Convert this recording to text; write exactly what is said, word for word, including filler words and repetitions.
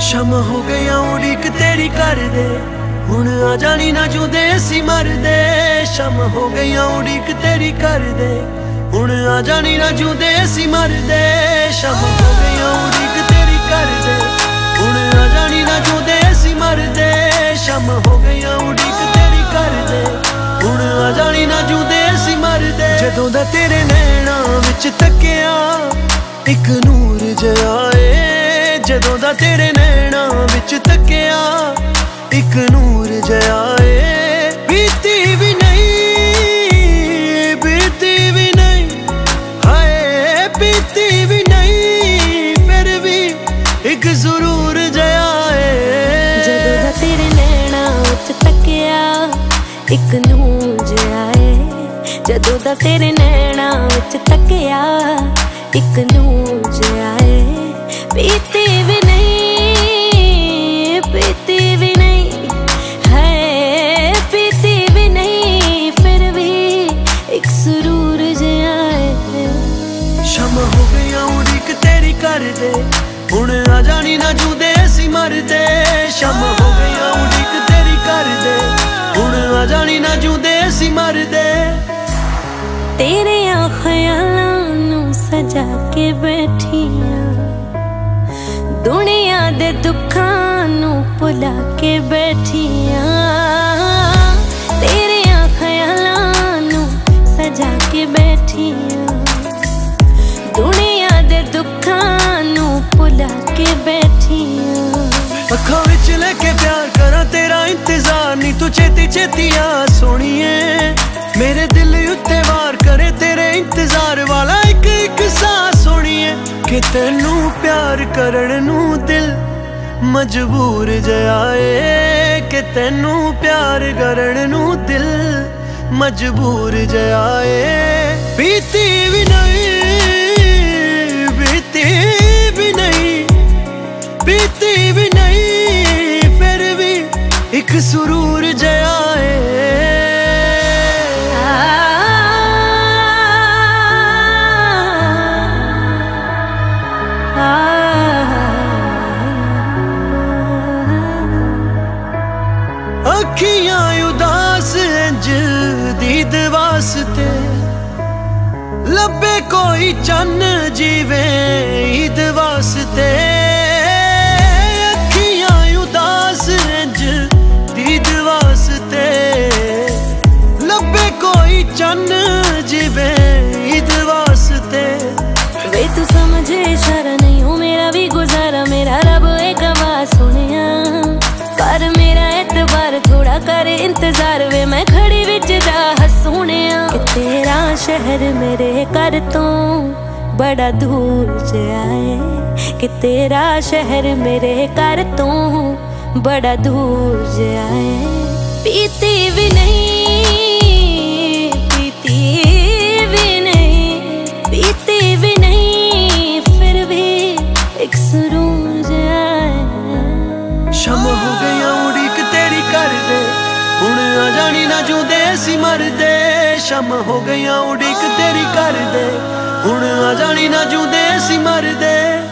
शम हो गया उड़ीक तेरी कर दे, हुण आ जानी ना जुदे सी मर दे। शम हो गया उड़ीक तेरी कर दे, हुण आ जानी ना जुदे सी मर दे। शम हो गया उड़ीक तेरी कर दे, हुण आ जानी ना जुदे सी मर दे। शम हो गया उड़ीक तेरी कर दे, हुण आ जानी ना जुदे सी मर दे। जदों दा तेरे नैना विच तकिया इक नूर जिहा ए, जदों दा तेरे नैना विच तकिया इक नूर जिहा ए। बीती भी नहीं बीती भी नहीं हाय, बीती भी नहीं फिर भी एक जरूर जिहा ए। जदों दा तेरे नैना विच तकिया इक नूर जिहा ए, जदों दा तेरे नैना विच तकिया इक नूर जिहा ए। बीती भी नहीं बीती भी नहीं है, बीती भी नहीं फिर भी एक सुरूर जिहा है। शम हो गया उड़ीक तेरी कर दे, हुण आ जानी ना जुदे सी मर दे। शम हो गया उड़ीक तेरी कर दे, हुण आ जानी ना जुदे सी मर दे। तेरे ख्यालां नूं सजा के बैठियां, दुनिया दे दुखां नूं भुला के बैठियां। तेरे ख्यालां नूं सजा के बैठियां, दुनिया दे दुखां नूं भुला के बैठियां। अखां विच लेके प्यार करा तेरा इंतजार नी तू छेती छेती आ सोणीए। मेरे दिल उत्ते वार करे तेरे इंतजार वाला एक एक सांस सोणीए। कि तैनू प्यार करन नू दिल मजबूर जिहा ए, कि तैनू प्यार करन नू दिल मजबूर जिहा ए। बीती भी नहीं बीती भी नहीं बीती भी नहीं फिर भी एक सुरूर जिहा ए। अखियां उदास इंज दीद वास्ते, लब्बे कोई चन्न जीवे ईद वास्ते। अखियां उदास इंज दीद वास्ते, लब्बे कोई चन्न जीवे ईद वास्ते। वे तू समझे इशारा नहीं हो मेरा भी गुजारा, मेरा रब एक गवाह सुनिया। कर मेरा एतबार थोड़ा कर इंतजार, वे मैं खड़ी विच राह सुनिया। कि तेरा शहर मेरे घर तो बड़ा दूर जिहा है, कि तेरा शहर मेरे घर तो बड़ा दूर जिहा है। बीती भी नहीं बीती भी नहीं बीती भी नहीं फिर भी एक सुरूर जिहा है। शम हो गया उड़ीक तेरी कर दे, हुण आ जानी ना जुदे सी मर दे। शम हो गया उड़ीक तेरी कर दे, हुण आ जानी ना जुदे सी मर दे।